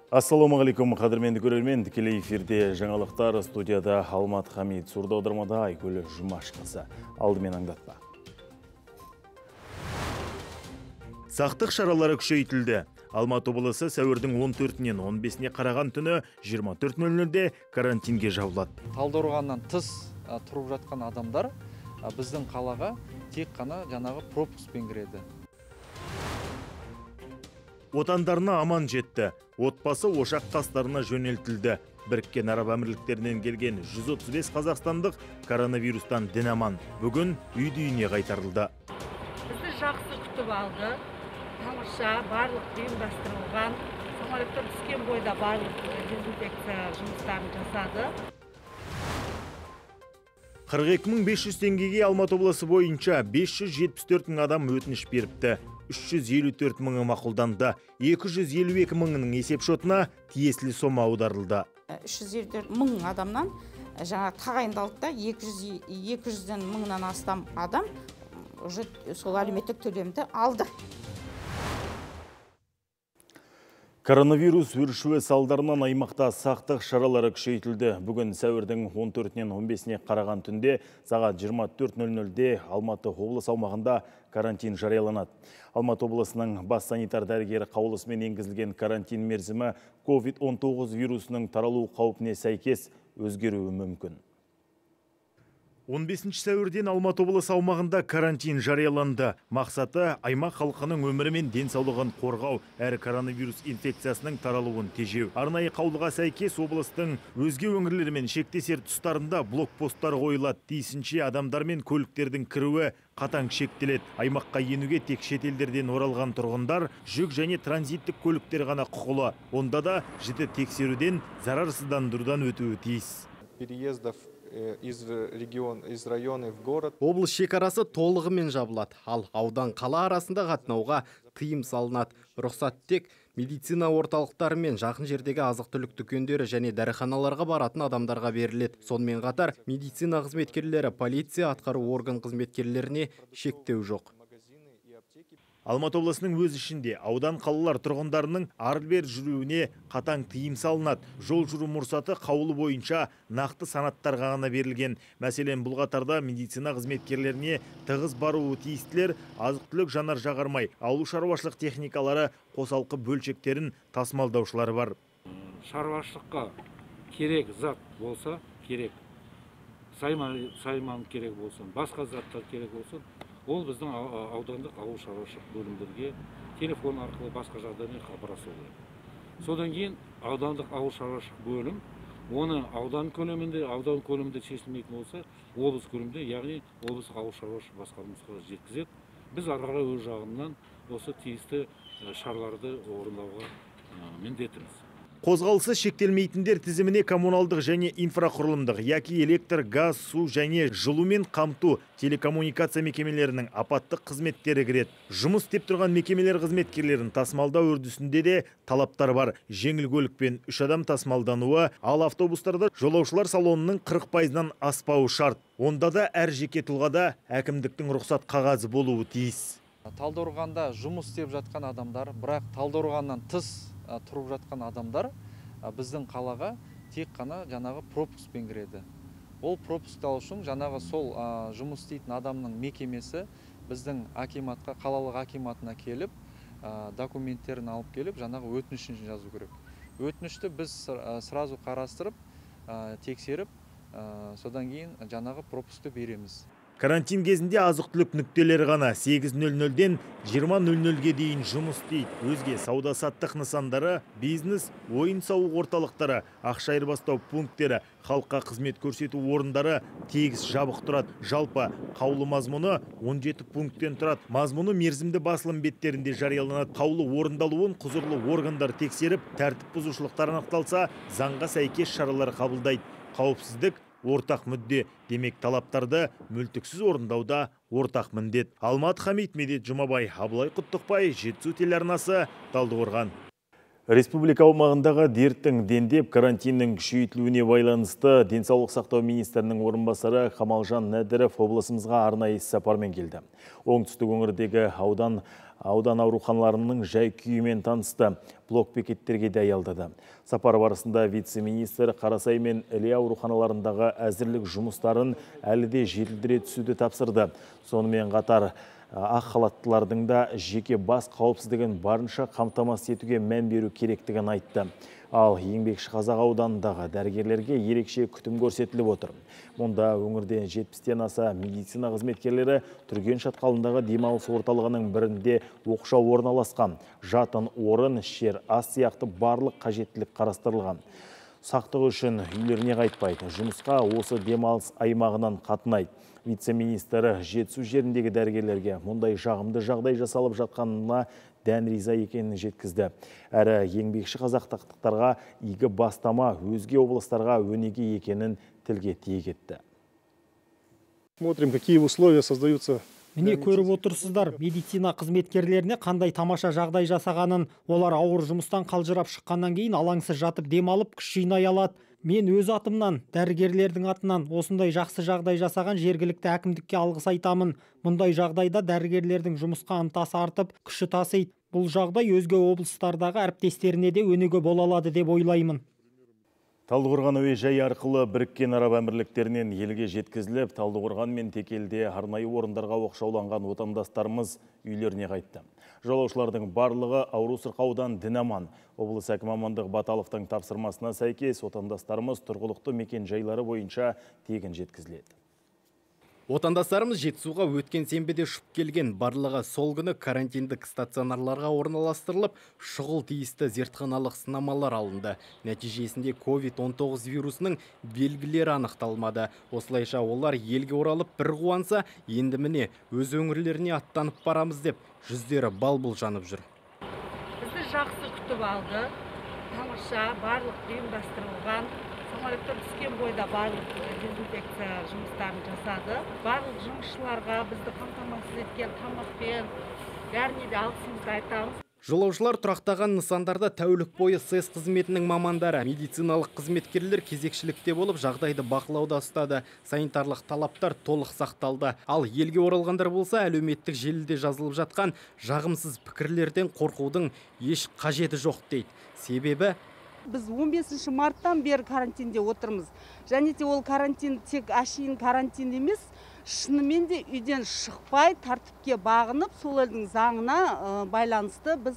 Ассалаумағалейкум, қадірменді көрермен, тікелей эфирде жаңалықтар, студияда Алмат Хамид, сурда аудармада Айгүл Жұмашқызы. Алдымен аңдатпа. Сақтық шаралары күшейтілді. Алматы облысы сәуірдің 14-нен 15-не қараған түні 24:00-де карантинге жабылады. Талдықорғаннан тыс тұрып жатқан адамдар біздің қалаға тек қана жаңағы пропускпен кіреді. Отандарына аман жетті. Отбасы ошақ тастарына жөнелтілді. Біріккен Араб Әмірліктерінен келген 135 қазақстандық коронавирустан дін аман. Бүгін үй-үйіне қайтарылды. Бізді жақсы күтіп алды. Тамаша, барлық ұйымдастырылған. Самолеттен түскен бойда барлық дезинфекция жұмыстарын жасады. 42.500 теңгеге Алматы облысы бойынша 574 мың адам өтініш беріпті. 354 мыңы мақұлданды. 252 мыңының есепшотына тиесілі сома аударылды. 354 мың адамнан жаңа тағайындалды да 200 мыңнан астам адам сол әлеуметтік төлемді алды. Коронавирус өршуі салдарынан аймақта сақтық шаралары күшейтілді. Бүгін сәуірдің 14-нен 15-не қараған түнде сағат 24:00-де Алматы облыс аумағында карантин жарияланады. Алматы облысының бас санитар дәрігері қаулысымен енгізілген карантин мерзімі COVID-19 вирусының таралу қаупіне сәйкес өзгеруі мүмкін. 15 сәуірден Алматы облысы аумағында карантин жарияланды. Мақсаты аймақ халқының өмірі мен денсаулығын қорғау, әрі коронавирус инфекциясының таралуын тежеу. Арнайы қаулыға сәйкес облыстың өзге өңірлерімен шектесер тұстарында блокпосттар қойылады. Тиісінше адамдар мен көліктердің кіруі қатаң шектеледі. Аймаққа енуге тек шетелдерден оралған тұрғындар, жүк және транзиттік көліктер ғана құқылы. Онда да жіті тексеруден, зарарсыздандырудан өтуі тиіс. Из района в город. Облыс шекарасы толығымен жабылады, ал аудан қала арасында қатынауға тыйым салынады. Рұқсат тек медицина орталықтары мен жақын жердегі азық-түлік дүкендері және дәріханаларға баратын адамдарға беріледі. Сонымен қатар медицина қызметкерлері, полиция, атқару орган қызметкерлеріне шектеу жоқ. Алматы облысының өз ішінде аудан қалалар тұрғындарының ары-бері жүруіне қатаң тыйым салынады. Жол жүру мұрсаты қаулы бойынша нақты санаттарға ғана берілген. Мәселен, бұл қатарда медицина қызметкерлеріне тығыз баруы тиістілер, азық-түлік жанар-жағармай, ауыл шаруашылық техникалары, қосалқы бөлшектерін тасымалдаушылар бар. Шаруашылыққа керек зат болса керек, сайман керек болсын, басқа заттар керек болсын, ол біздің аудандық ауыл шаруашылық бөлімдерге телефон арқылы басқа жағдаймен хабарласу керек. Содан кейін аудандық ауыл шаруашылық бөлім оны аудан көлемінде шешілмейтін болса, облыс көлемінде, яғни облыс ауыл шаруашылық басқармасына жеткізеді. Біз ары қарай өз жағынан осы тиісті шараларды орындауға міндеттіміз. Қозғалысы шектелмейтіндер тізіміне коммуналдық және инфрақұрылымдық, яки электр, газ, су және жылумен қамту телекоммуникация мекемелерінің апаттық қызметтері кіреді. Жұмыс істеп тұрған мекемелер қызметкерлерін тасымалдау үрдісінде де талаптар бар. Жеңіл көлікпен 3 адам тасымалдануы, ал автобустарда жолаушылар салонының 40%-нан аспауы шарт. Онда да әр жеке тұлғада әкімдіктің рұқсат қағазы болуы тиіс. Талдықорғанда жұмыс істеп жатқан адамдар, бірақ Талдықорғаннан тыс тұрып жатқан адамдар біздің қалаға тек қана жаңағы пропускпен кіреді. Ол пропуск алу үшін жаңағы сол жұмыс істейтін адамның мекемесі біздің акиматқа, қалалық акиматына келіп, документтерін алып келіп, жаңағы өтінішін жазу керек. Өтінішті біз сразу қарастырып, тексеріп, содан кейін жаңағы пропускты береміз. Карантин кезінде азық-түлік нүктелері ғана 8:00-ден 20:00-ге дейін жұмыс істейді. Өзге сауда-саттық нысандары, бизнес, ойын-сауық орталықтары, ақша айырбастау пункттері, халыққа қызмет көрсету орындары тегіс жабық тұрады. Жалпы қаулы мазмұны 17 пункттен тұрады. Мазмұны мерзімді басылым беттерінде жарияланады. Қаулы орындалуын құзырлы органдар тексеріп, тәртіп бұзушылықтар анықталса, заңға сәйкес шаралар қабылдайды. Қауіпсіздік ортақ мүдде, демек талаптарды мүлтіксіз орындауда ортақ міндет. Алмат Хамид, Медет Жұмабай, Абылай Құттықбай, Жетісу телеарнасы, Талдықорған. Республика аумағындағы дерттің дендеп карантиннің күшейтілуіне байланысты денсаулық сақтау министрінің орынбасары Қамалжан Нәдіров облысымызға арнайы сапармен келді. Оңтүстік өңірдегі аудан аудан ауруханаларының жай күйімен танысты. Блок-бекеттерге де аялдады. Сапар барысында вице-министр Қарасай мен Іле ауруханаларындағы әзірлік жұмыстарын әлі де жетілдіре түсуді тапсырды. Сонымен қатар ақ халаттылардың да жеке бас қауіпсіздігін барынша қамтамасыз етуге мән беру керектігін айтты. Ал еңбекші Қазақ ауданындағы дәрігерлерге ерекше күтім көрсетіліп отыр. Мұнда өңірде 70-тен аса медицина қызметкерлері Түрген шатқалындағы демалыс орталығының бірінде оқшау орналасқан. Жатын орын, ішер, ас сияқты барлық қажеттілік қарастырылған. Сақтығы үшін үйлеріне қайтпайды. Жұмысқа осы демалыс аймағынан қатынайды. Вице-министрі Жетісу жеріндегі дәрігерлерге мұндай жағымды жағдай жасалып жатқанына дән риза екенін жеткізді. Әрі еңбекші қазақтықтарға игі бастама өзге облыстарға өнеге екенін тілге тиек етті. Смотрим, какие условия создаются. Міне көріп отырсыздар, медицина қызметкерлеріне қандай тамаша жағдай жасағанын. Олар ауыр жұмыстан қалжырап шыққаннан кейін алаңсыз жатып демалып күш жинай алады. Мен өз атымнан, дәрігерлердің атынан осындай жақсы жағдай жасаған жергілікті әкімдікке алғыс айтамын. Мұндай жағдайда дәрігерлердің жұмысқа ынтасы артып, күші тасиды. Бұл жағдай өзге облыстардағы әріптестеріне де өнеге бола алады деп ойлаймын. Талдықорған әуежайы арқылы біріккен араб әмірліктерінен елге жеткізіліп, Талдықорған мен Текелде арнайы орындарға оқшауланған отандастарымыз үйлеріне қайтты. Жолаушылардың барлығы ауру сырқаудан дін аман. Облыс әкімі Амандық Баталовтың тапсырмасына сәйкес отандастарымыз тұрғылықты мекен жайлары бойынша тегін жеткізіледі. Отандастарымыз Жетісуға өткен сенбіде ұшып келген, барлығы сол күні карантиндік стационарларға орналастырылып, шұғыл тиісті зертханалық сынамалар алынды. Нәтижесінде COVID-19 вирусының белгілері анықталмады. Осылайша олар елге оралып бір қуанса, енді міне өз өңірлеріне аттанып барамыз деп жүздері бал-бұл жанып жүр. Бізді жақсы күтіп алды. Тамаша, барлық ұйымдастырылған. Самолеттен түскен бойда барлық дезинфекция жұмыстарын жасады. Барлық жұмысшыларға бізді қамтамасыз еткен тамақпен бәріне де алғысымызды айтамыз. Жолаушылар тұрақтаған нысандарда тәулік бойы СС қызметінің мамандары, медициналық қызметкерлер кезекшілікте болып жағдайды бақылауда ұстады. Санитарлық талаптар толық сақталды. Ал елге оралғандар болса, әлеуметтік желіде жазылып жатқан жағымсыз пікірлерден қорқудың еш қажеті жоқ дейді. Себебі біз 15 марттан бері карантинде отырмыз. Және де ол карантин тек әшейін карантин емес, шынымен де үйден шықпай тәртіпке бағынып, сол елдің заңына байланысты біз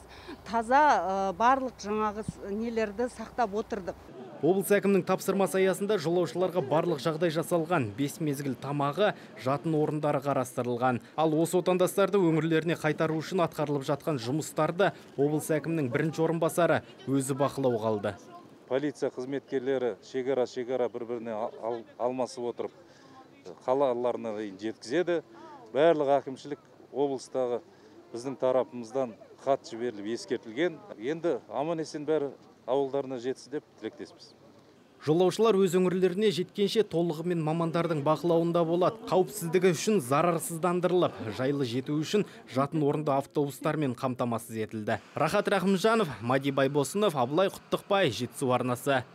таза барлық жаңағы нелерді сақтап отырдық. Облыс әкімінің тапсырмасы аясында жолаушыларға барлық жағдай жасалған, 5 мезгіл тамағы, жатын орындары қарастырылған. Ал осы отандастарды өңірлеріне қайтару үшін атқарылып жатқан жұмыстарды облыс әкімінің бірінші орынбасары өзі бақылауға алды. Полиция қызметкерлері шекара бір-біріне алмасып отырып, қалаларына жеткізеді. Барлық әкімшілік облыстағы біздің тарапымыздан хат жіберіліп ескертілген. Енді аман-есен бәрі ауылдарына жетсін деп тілектеспіз. Жолаушылар өз өңірлеріне жеткенше толығымен мамандардың бақылауында болады. Қауіпсіздігі үшін зарарсыздандырылып, жайлы жету үшін жатын орынды автобустармен қамтамасыз етілді. Рахат Рахымжанов, Мади Байбосынов, Абылай Құттықбай, Жетісу арнасы.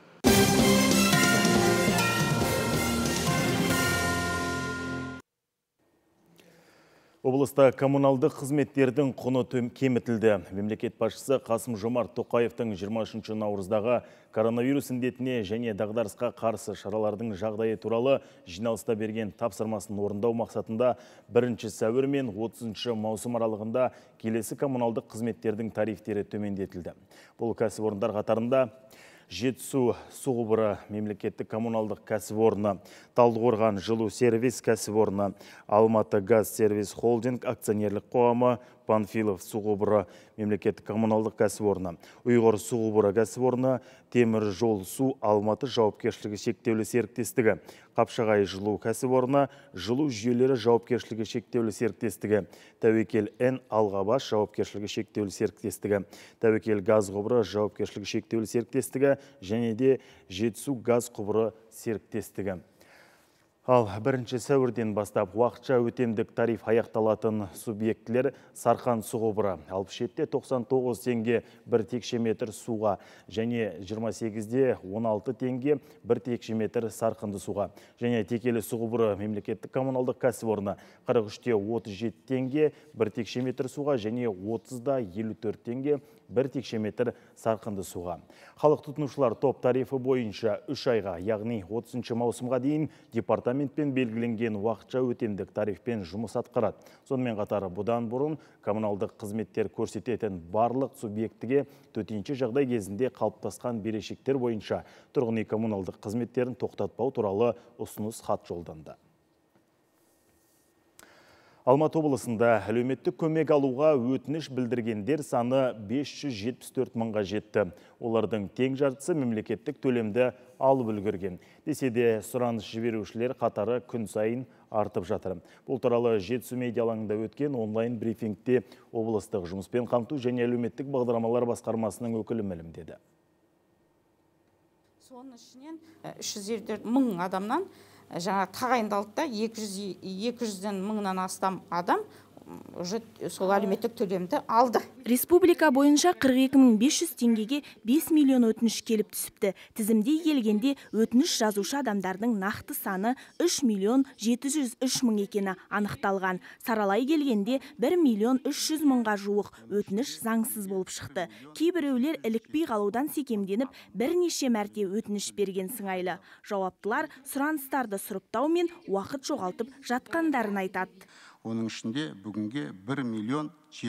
Облыста коммуналдық қызметтердің құны кемітілді. Мемлекет басшысы Қасым Жомарт Тоқаевтың 23 наурыздағы коронавирус індетіне және дағдарысқа қарсы шаралардың жағдайы туралы жиналыста берген тапсырмасын орындау мақсатында 1 сәуір мен 30 маусым аралығында келесі коммуналдық қызметтердің тарифтері төмендетілді. Бұл кәсіпорындар қатарында Жетісу су құбыры мемлекеттік коммуналдық кәсіпорны, Талдықорған жылу сервис кәсіпорны, Алматы газ сервис холдинг акционерлік қоғамы, Панфилов су құбыры мемлекеттік коммуналдық кәсіпорны, Ұйғыр су құбыры кәсіпорны, Темір жол су Алматы жауапкершілігі шектеулі серіктестігі, Қапшағай жылу кәсіпорны, жылу жүйелері жауапкершілігі шектеулі серіктестігі, Тәуекел Н Алғабас жауапкершілігі шектеулі серіктестігі, Тәуекел газ құбыры жауапкершілігі шектеулі серіктестігі және де Жетісу газ құбыры серіктестігі. Ал 1 сәуірден бастап уақытша өтемдік тариф аяқталатын субъектілер Сарқан су құбыры 67-те 99 теңге 1 текше метр суға және 28-де 16 теңге 1 текше метр сарқынды суға және Текелі су құбыры мемлекеттік коммуналдық кәсіпорны 43-те 37 теңге 1 текше метр суға және 30-да 54 теңге 1 текше метр сарқынды суға. Халық тұтынушылар топ тарифы бойынша 3 айға, яғни 30 маусымға дейін департаментпен белгіленген уақытша өтемдік тарифпен жұмыс атқарады. Сонымен қатар бұдан бұрын коммуналдық қызметтер көрсететін барлық субъектіге төтенше жағдай кезінде қалыптасқан берешектер бойынша тұрғын үй коммуналдық қызметтерін тоқтатпау туралы ұсыныс хат жолданды. Алматы облысында әлеуметтік көмек алуға өтініш білдіргендер саны 574 мыңға жетті. Олардың тең жартысы мемлекеттік төлемді алып үлгерген. Десе де сұраныс жіберушілер қатары күн сайын артып жатыр. Бұл туралы Жетісу медиа алаңында өткен онлайн брифингте облыстық жұмыспен қамту және әлеуметтік бағдарламалар басқармасының өкілі мәлімдеді. Соның ішінен 354 мың адамнан жаңа тағайындалды да 200-ден мыңнан астам адам сол әлеуметтік төлемді алды. Республика бойынша 42.500 теңгеге 5 миллион өтініш келіп түсіпті. Тізімде елгенде өтініш жазушы адамдардың нақты саны 3 миллион 703 мың екені анықталған. Саралай келгенде 1 миллион 300 мыңға жуық өтініш заңсыз болып шықты. Кейбіреулер ілікпей қалудан секемденіп, бірнеше мәрте өтініш берген сыңайлы. Жауаптылар сұраныстарды сұрыптау мен уақыт жоғалтып жатқандарын айтады. Оның ішінде бүгінге 1 миллион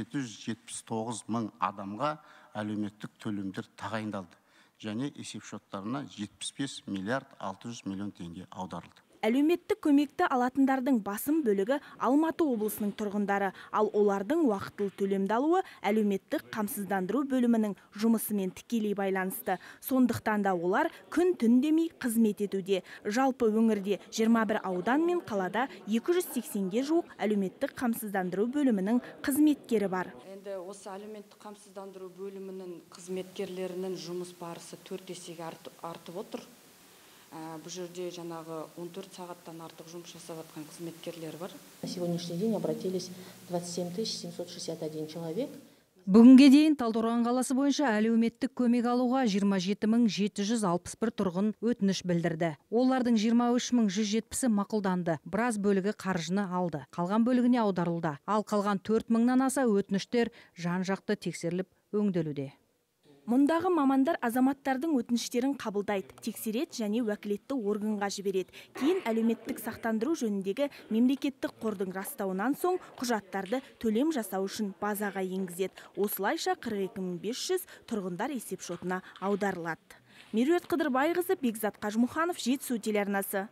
779 мың адамға әлеуметтік төлемдер тағайындалды және есепшоттарына 75 миллиард 600 миллион теңге аударылды. Әлеуметтік көмекті алатындардың басым бөлігі Алматы облысының тұрғындары, ал олардың уақытылы төлемді алуы әлеуметтік қамсыздандыру бөлімінің жұмысымен тікелей байланысты. Сондықтан да олар күн түн демей қызмет етуде. Жалпы өңірде 21 аудан мен қалада 280-ге жуық әлеуметтік қамсыздандыру бөлімінің қызметкері бар. Енді осы әлеуметтік қамсыздандыру бөлімінің қызметкерлерінің жұмыс барысы 4 есеге артып отыр. Бұл жерде жаңағы 14 сағаттан артық жұмыс жасап жатқан қызметкерлер бар. На сегодняшний день обратились 27 761 человек. Бүгінге дейін Талдықорған қаласы бойынша әлеуметтік көмек алуға 27 761 тұрғын өтініш білдірді. Олардың 23 170-і мақұлданды. Біраз бөлігі қаржыны алды. Қалған бөлігіне аударылды. Ал қалған 4 мыңнан аса өтініштер жан-жақты тексеріліп өңделуде. Мұндағы мамандар азаматтардың өтініштерін қабылдайды, тексереді және уәкілетті органға жібереді. Кейін әлеуметтік сақтандыру жөніндегі мемлекеттік қордың растауынан соң құжаттарды төлем жасау үшін базаға енгізеді. Осылайша 42.500 тұрғындар есепшотына аударылады. Меруерт Қыдырбайқызы, Бекзат Қажымұханов, Жетісу телеарнасы.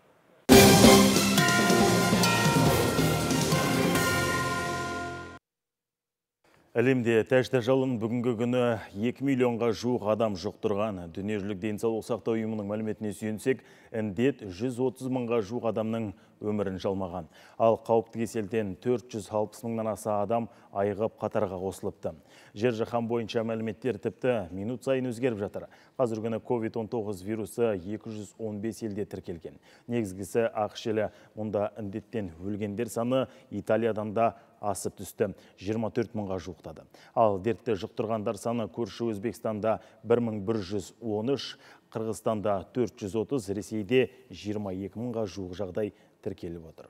Әлемде тәжді жалын бүгінгі күні 2 миллионға жуық адам жұқтырған. Дүниежүзілік денсаулық сақтау ұйымының мәліметіне сүйенсек, індет 130 мыңға жуық адамның өмірін жалмаған. Ал қауіпті кеселден 460 мыңнан аса адам айығып қатарға қосылыпты. Жер жаһан бойынша мәліметтер тіпті минут сайын өзгеріп жатыр. Қазір күні COVID-19 вирусы 215 елде тіркелген. Негізгісі ақш елі. Мұнда індеттен өлгендер саны Италиядан да асып түсті, 24 мыңға жуықтады. Ал дертті жұқтырғандар саны көрші Өзбекстанда 1113, Қырғызстанда 430, Ресейде 22 мыңға жуық жағдай тіркеліп отыр.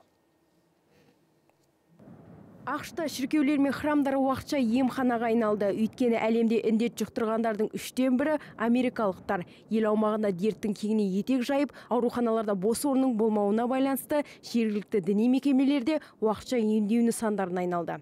Ақшта шіркеулер мен храмдар уақытша емханаға айналды. Өйткені әлемде індет жұқтырғандардың 3-тен бірі америкалықтар. Ел аумағында дерттің кеңіне етек жайып, ауруханаларда бос орынның болмауына байланысты жергілікті діни мекемелерде уақытша емдеу нысандарына айналды.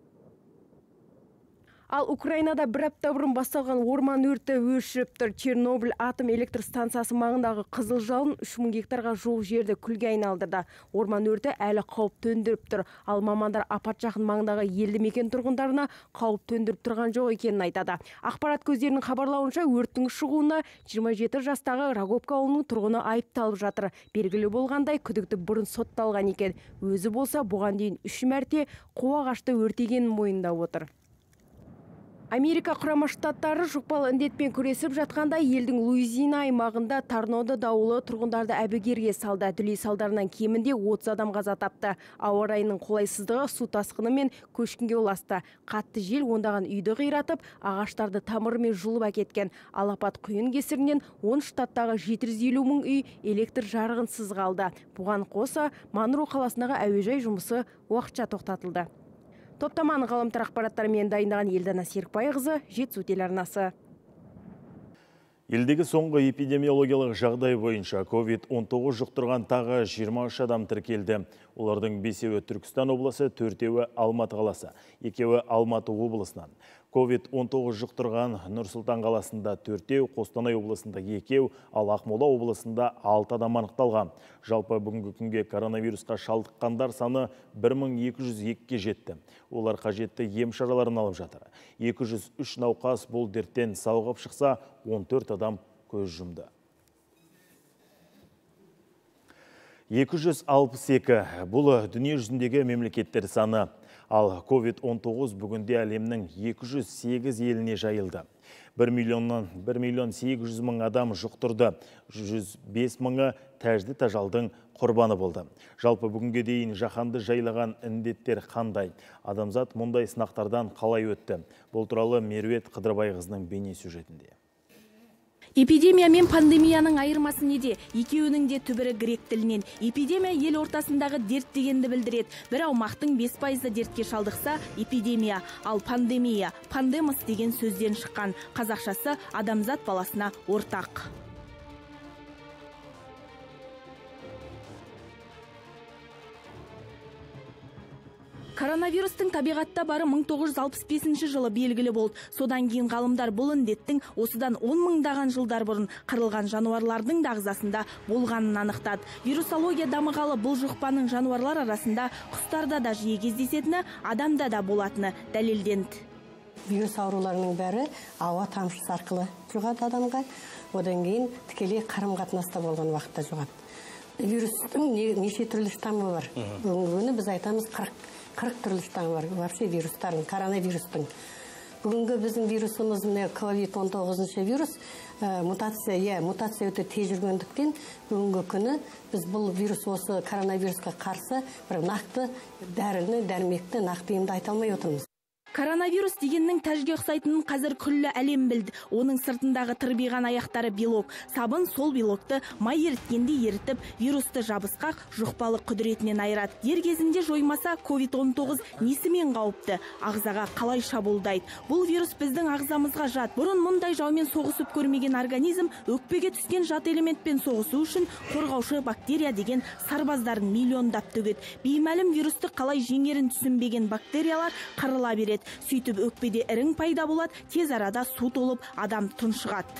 Ал Украинада бір апта бұрын басталған орман өрті өршіп тұр. Чернобыль атом электр станциясы маңындағы қызыл жалын 3000 гектарға жуық жерді күлге айналдырды. Орман өрті әлі қауіп төндіріп тұр. Ал мамандар апат жақын маңындағы елді мекен тұрғындарына қауіп төндіріп тұрған жоқ екенін айтады. Ақпарат көздерінің хабарлауынша өрттің шығуына 27 жастағы Рогопка ауылының тұрғыны айыпталып жатыр. Белгілі болғандай, күдікті бұрын сотталған екен. Өзі болса бұған дейін 3 мәрте қуа ағашты өртегенін мойындап отыр. Америка құрама штаттары жұқпалы індетпен күресіп жатқанда елдің Луизиана аймағында торнадо дауылы тұрғындарды әбігерге салды. Дүлей салдарынан кемінде 30 адам қаза тапты. Ауа райының қолайсыздығы су тасқыны мен көшкінге ұласты. Қатты жел ондаған үйді қиратып, ағаштарды тамырымен жұлып әкеткен. Алапат құйын кесірінен 10 штаттағы 750 мың үй электр жарығынсыз қалды. Бұған қоса Монро қаласындағы әуежай жұмысы уақытша тоқтатылды. Топтаманы ғаламтар ақпараттарымен дайындаған Елдана Серікбайқызы, Жетісу телеарнасы. Елдегі соңғы эпидемиологиялық жағдай бойынша COVID-19 жұқтырған тағы 23 адам тіркелді. Олардың 5-еуі Түркістан облысы, 4-еуі Алматы қаласы, 2-еуі Алматы облысынан. COVID-19 жұқтырған Нұр-Сұлтан қаласында 4-еу, Қостанай облысында 2-еу, ал Ақмола облысында 6 адам анықталған. Жалпы бүгінгі күнге коронавирусқа шалдыққандар саны 1202-ге жетті. Олар қажетті ем шараларын алып жатыр. 203 науқас бұл дерттен сауығып шықса, 14 адам көз жұмды. 262 бұл дүние жүзіндегі мемлекеттер саны. Ал COVID-19 бүгінде әлемнің 208 еліне жайылды. 1 миллион 800 мың адам жұқтырды. 105 мыңы тәжді тажалдың құрбаны болды. Жалпы бүгінге дейін жаһанды жайлаған індеттер қандай? Адамзат мұндай сынақтардан қалай өтті? Бұл туралы Меруерт Қыдырбайқызының бейне сюжетінде. Эпидемия мен пандемияның айырмасы неде? Екеуінің де түбірі грек тілінен. Эпидемия ел ортасындағы дерт дегенді білдіреді. Бір аумақтың 5% дертке шалдықса эпидемия, ал пандемия, пандемос деген сөзден шыққан. Қазақшасы адамзат баласына ортақ. Коронавирустың табиғатта бары 1965 жылы белгілі болды. Содан кейін ғалымдар бұл індеттің осыдан 10 мыңдаған жылдар бұрын қырылған жануарлардың ағзасында болғанын анықтады. Вирусология дамығалы бұл жұқпаның жануарлар арасында құстарда да жиі кездесетіні, адамда да болатыны дәлелденді. Вирус ауруларының бәрі ауа тамшысы арқылы жұғады адамға, одан кейін тікелей қарым-қатынаста болған уақытта жұғады. Вирустың неше түрлі штаммы бар. Бүгінгі біз айтамыз 40 түрлі штаммы бар. Вообще вирустардың, коронавирустың. Бүгінгі біздің вирусымыз COVID-19 вирус мутация өте тез жүргендіктен бүгінгі күні біз бұл вирус осы коронавирусқа қарсы бір нақты дәріні, дәрмекті нақты емді айта алмай отырмыз. Коронавирус дегеннің тәжге ұқсайтынын қазір күллі әлем білді. Оның сыртындағы тырбиған аяқтары белок. Сабын сол белокты май еріткенде ерітіп, вирусты жабысқақ жұқпалы құдіретінен айырады. Дер кезінде жоймаса, COVID-19 несімен қауіпті? Ағзаға қалай шабуылдайды? Бұл вирус біздің ағзамызға жат. Бұрын мұндай жаумен соғысып көрмеген организм өкпеге түскен жат элементпен соғысу үшін қорғаушы бактерия деген сарбаздарын миллиондап төгеді. Беймәлім вирусты қалай жеңерін түсінбеген бактериялар қырыла береді. Сөйтіп өкпеде ірің пайда болады, тез арада су толып, адам тұншығады.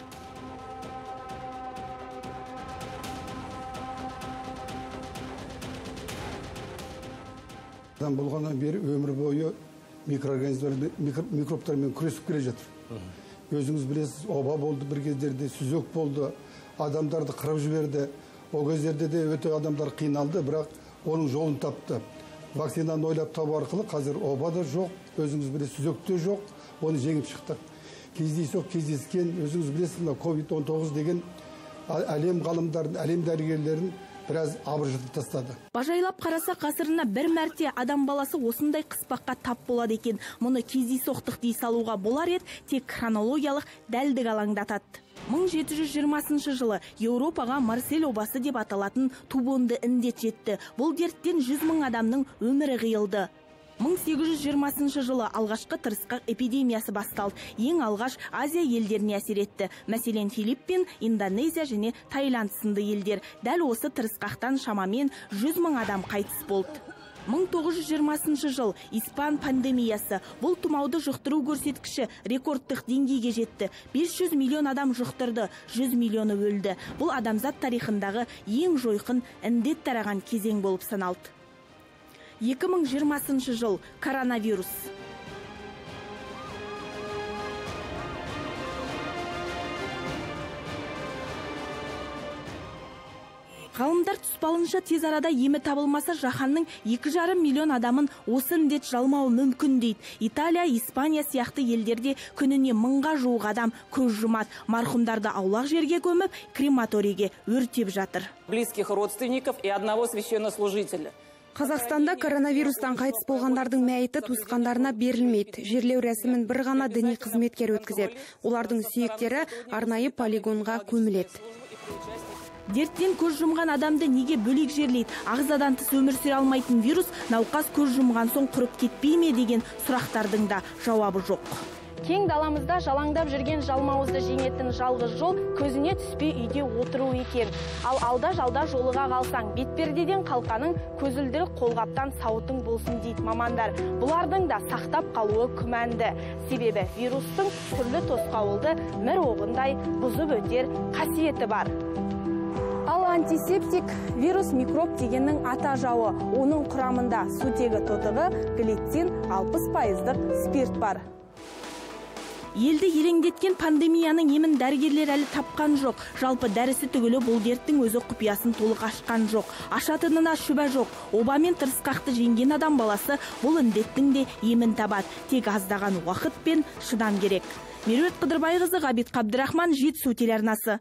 Адам болғаннан бері өмір бойы микробтармен күресіп келе жатыр. Өзіңіз білесіз, оба болды бір кездерде, сүзек болды, адамдарды қырып жіберді. О кездерде де өте адамдар қиналды, бірақ оның жолын тапты. Вакцинаны ойлап табу арқылы қазір оба да жоқ, өзіңіз білесіз, сүзек те жоқ, оны жеңіп шықты. Кездескен, өзіңіз білесіз, COVID-19 деген әлем ғалымдарын, әлем дәрігерлерін біраз абыржытып тастады. Бажайлап қараса ғасырына бір мәрте адам баласы осындай қыспаққа тап болады екен. Мұны кездейсоқтық дей салуға болар еді, тек хронологиялық дәлдік алаңдатады. 1720 жылы Еуропаға Марсель обасы деп аталатын тубонды індет жетті. Бұл дерттен 100 мың адамның өмірі қиылды. 1820 жылы алғашқы тырысқақ эпидемиясы басталды. Ең алғаш Азия елдеріне әсер етті. Мәселен, Филиппин, Индонезия және Таиланд сынды елдер. Дәл осы тырысқақтан шамамен 100 мың адам қайтыс болды. 1920 жыл испан пандемиясы. Бұл тұмауды жұқтыру көрсеткіші рекордтық деңгейге жетті. 500 миллион адам жұқтырды, 100 миллионы өлді. Бұл адамзат тарихындағы ең жойқын індет тараған кезең болып саналды. 2020 жыл коронавирус. Ғалымдар тұспалынша тез арада емі табылмаса жаһанның 2,5 миллион адамын осы індет жалмауы мүмкін дейді. Италия, Испания сияқты елдерде күніне 1000-ға жуық адам көз жұмады. Марқұмдарды аулақ жерге көміп, крематорийге өртеп жатыр. Близких родственников и одного священнослужителя. Қазақстанда коронавирустан қайтыс болғандардың мәйіті туысқандарына берілмейді. Жерлеу рәсімін бір ғана діни қызметкер өткізеді. Олардың сүйектері арнайы полигонға көміледі. Дерттен көз жұмған адамды неге бөлек жерлейді? Ағзадан тыс өмір сүре алмайтын вирус науқас көз жұмған соң құрып кетпей ме деген сұрақтардың да жауабы жоқ. Кең даламызда жалаңдап жүрген жалмауызды жеңетін жалғыз жол көзіне түспей үйде отыру екен. Ал алда жалда жолыға қалсаң, бетпердеден қалқаның, көзілдірік қолғаптан сауытың болсын дейді мамандар. Бұлардың да сақтап қалуы күмәнді. Себебі вирустың түрлі тосқауылды мір оғындай бұзып өтер қасиеті бар. Ал антисептик вирус микроб дегеннің ата жауы. Оның құрамында сутегі тотығы, глицин, 60% спирт бар. Елді елеңдеткен пандемияның емін дәрігерлер әлі тапқан жоқ. Жалпы дәрісі түгілі бұл дерттің өзі құпиясын толық ашқан жоқ. Ашатынына шүбә жоқ. Обамен тырысқақты жеңген адам баласы бұл індеттің де емін табады. Тек аздаған уақыт пен шыдам керек. Меруерт Қыдырбайқызы, Ғабит Қабдырахман, Жетісу телеарнасы.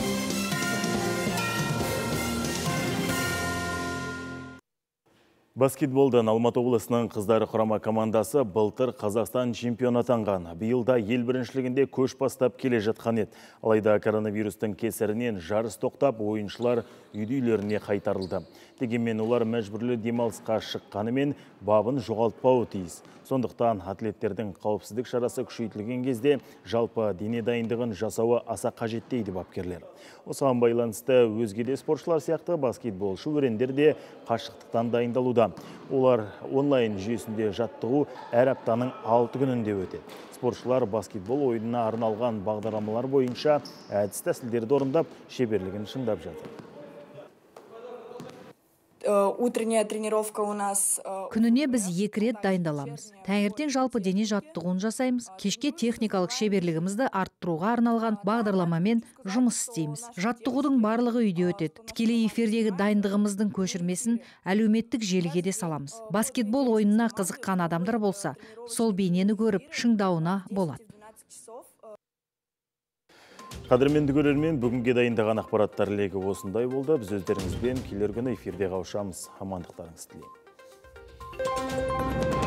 Баскетболдан Алматы облысының қыздары құрама командасы былтыр Қазақстан чемпион атанған. Биылда ел біріншілігінде көш бастап келе жатқан еді. Алайда коронавирустың кесірінен жарыс тоқтап, ойыншылар үйді-үйлеріне қайтарылды. Дегенмен олар мәжбүрлі демалысқа шыққанымен бабын жоғалтпауы тиіс. Сондықтан атлеттердің қауіпсіздік шарасы күшейтілген кезде жалпы дене дайындығын жасауы аса қажет дейді бапкерлер. Осыған байланысты өзге де спортшылар сияқты баскетболшы өрендер де қашықтықтан дайындалуда. Олар онлайн жүйесінде жаттығу әр аптаның 6 күнінде өтеді. Спортшылар баскетбол ойынына арналған бағдарламалар бойынша әдіс тәсілдерді орындап, шеберлігін шыңдап жатыр. Утренняя тренировка у нас. Күніне біз 2 рет дайындаламыз. Таңертең жалпы дене жаттығуын жасаймыз. Кешке техникалық шеберлігімізді арттыруға арналған бағдарламамен жұмыс істейміз. Жаттығудың барлығы үйде өтеді. Тікелей эфирдегі дайындығымыздың көшірмесін әлеуметтік желіге де саламыз. Баскетбол ойынына қызыққан адамдар болса, сол бейнені көріп шыңдауына болады. Қадірменді көрермен, бүгінге дайындаған ақпараттар легі осындай болды. Біз өздеріңізбен келер күні эфирде қауышамыз. Амандықтарыңыз тілеймін.